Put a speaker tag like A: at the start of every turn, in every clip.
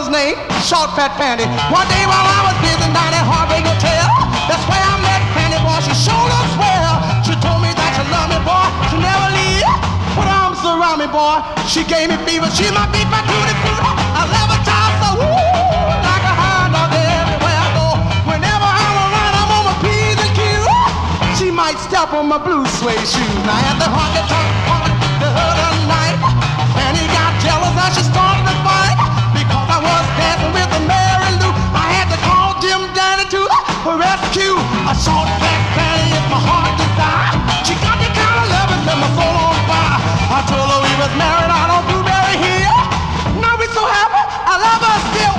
A: name, Short Fat Fanny. One day while I was busy down at Heartbreak Hotel, that's where I met Fanny, boy. She showed up swell. She told me that she loved me, boy. She never leave. Put her arms around me, boy. She gave me fever. She my beat, my tutti frutti. I love her child so woo, like a hound dog everywhere I go. Whenever I'm around, I'm on my P's and Q's. She might step on my blue suede shoes. Now at the honky tonk party the other night, Fanny got jealous and she started to fight because I was dancing with the Mary Lou. I had to call Jim Danny to the rescue. A short fat Fanny is my heart desire. She got the kind of loving that my soul on fire. I told her we was married out on Blueberry Hill. Now we so happy, I love her still.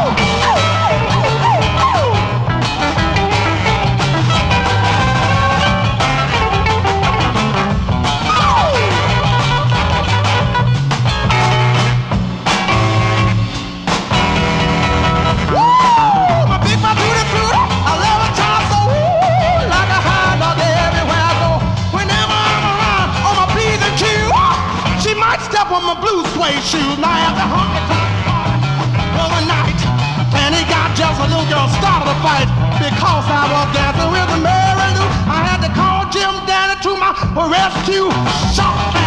A: On my blue suede shoes. Now at the honky tonk party overnight, Fanny got jealous. A little girl started a fight because I was dancing with the Mary Lou. I had to call Jim Danny to my rescue. Short